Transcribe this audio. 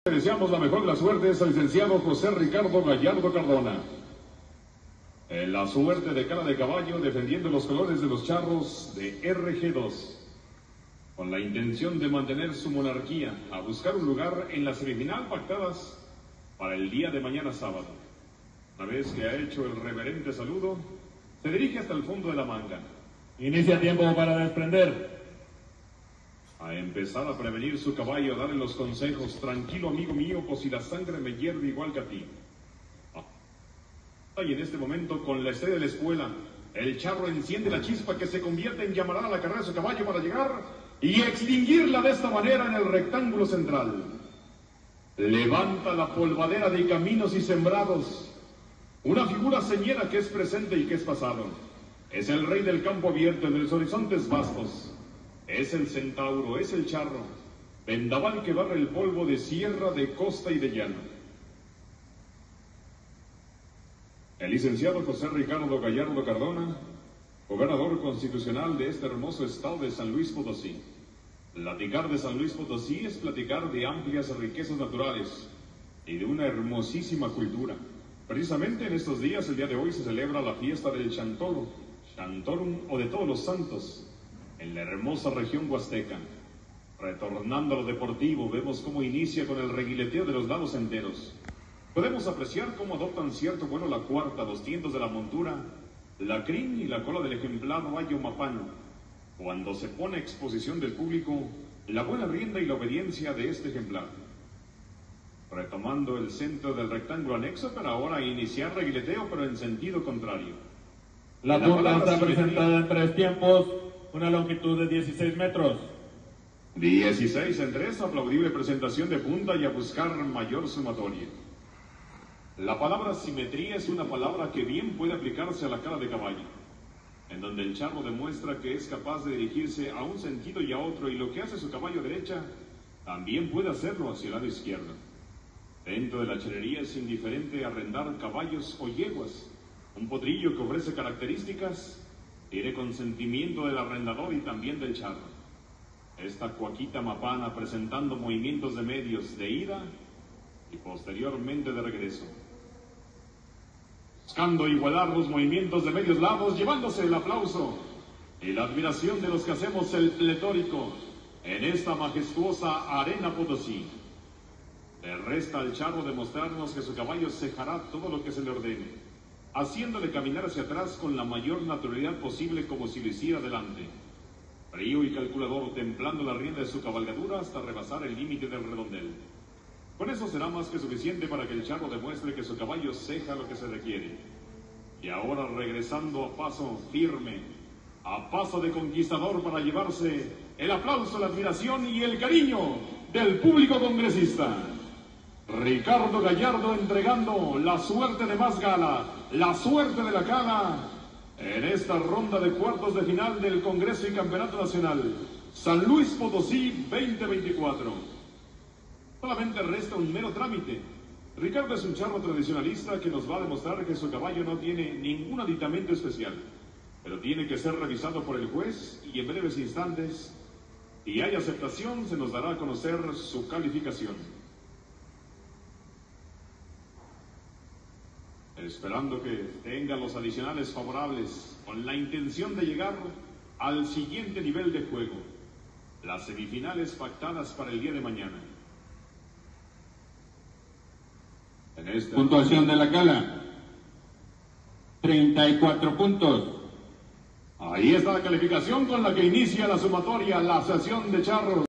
Deseamos la mejor de las suertes al licenciado José Ricardo Gallardo Cardona. En la suerte de cara de caballo, defendiendo los colores de los charros de RG2, con la intención de mantener su monarquía, a buscar un lugar en la semifinal pactadas para el día de mañana sábado. Una vez que ha hecho el reverente saludo, se dirige hasta el fondo de la manga. Inicia tiempo para desprender. A empezar a prevenir su caballo, a darle los consejos. Tranquilo, amigo mío, pues si la sangre me hierve igual que a ti. Y en este momento, con la estrella de la espuela, el charro enciende la chispa que se convierte en llamarada a la carrera de su caballo para llegar y extinguirla de esta manera en el rectángulo central. Levanta la polvadera de caminos y sembrados. Una figura señera que es presente y que es pasado. Es el rey del campo abierto, de los horizontes vastos. Es el centauro, es el charro, vendaval que barre el polvo de sierra, de costa y de llano. El licenciado José Ricardo Gallardo Cardona, gobernador constitucional de este hermoso estado de San Luis Potosí. Platicar de San Luis Potosí es platicar de amplias riquezas naturales y de una hermosísima cultura. Precisamente en estos días, el día de hoy, se celebra la fiesta del Chantolo, Chantorum o de todos los santos, en la hermosa región huasteca. Retornando a lo deportivo, vemos cómo inicia con el reguileteo de los lados enteros. Podemos apreciar cómo adoptan cierto vuelo la cuarta, los tientos de la montura, la crin y la cola del ejemplar Rayo Mapán. Cuando se pone a exposición del público la buena rienda y la obediencia de este ejemplar. Retomando el centro del rectángulo anexo, para ahora iniciar reguileteo, pero en sentido contrario. La punta está presentada en 3 tiempos, una longitud de 16 metros. 16 en 3, aplaudible presentación de punta y a buscar mayor sumatoria. La palabra simetría es una palabra que bien puede aplicarse a la cara de caballo, en donde el charro demuestra que es capaz de dirigirse a un sentido y a otro, y lo que hace su caballo derecha, también puede hacerlo hacia el lado izquierdo. Dentro de la charrería es indiferente arrendar caballos o yeguas. Un potrillo que ofrece características tiene consentimiento del arrendador y también del charro. Esta cuaquita mapana presentando movimientos de medios de ida y posteriormente de regreso. Buscando igualar los movimientos de medios lados, llevándose el aplauso y la admiración de los que hacemos el pletórico en esta majestuosa arena Potosí. Le resta al charro demostrarnos que su caballo cejará todo lo que se le ordene, haciéndole caminar hacia atrás con la mayor naturalidad posible, como si lo hiciera adelante. Frío y calculador, templando la rienda de su cabalgadura hasta rebasar el límite del redondel. Con eso será más que suficiente para que el charro demuestre que su caballo ceja lo que se requiere. Y ahora regresando a paso firme, a paso de conquistador, para llevarse el aplauso, la admiración y el cariño del público congresista. Ricardo Gallardo entregando la suerte de más gala, la suerte de la cala, en esta ronda de cuartos de final del Congreso y Campeonato Nacional San Luis Potosí 2024. Solamente resta un mero trámite. Ricardo es un charro tradicionalista que nos va a demostrar que su caballo no tiene ningún aditamento especial, pero tiene que ser revisado por el juez y en breves instantes, si hay aceptación, se nos dará a conocer su calificación. Esperando que tenga los adicionales favorables, con la intención de llegar al siguiente nivel de juego, las semifinales pactadas para el día de mañana. Puntuación de la gala, 34 puntos. Ahí está la calificación con la que inicia la sumatoria, la asociación de charros.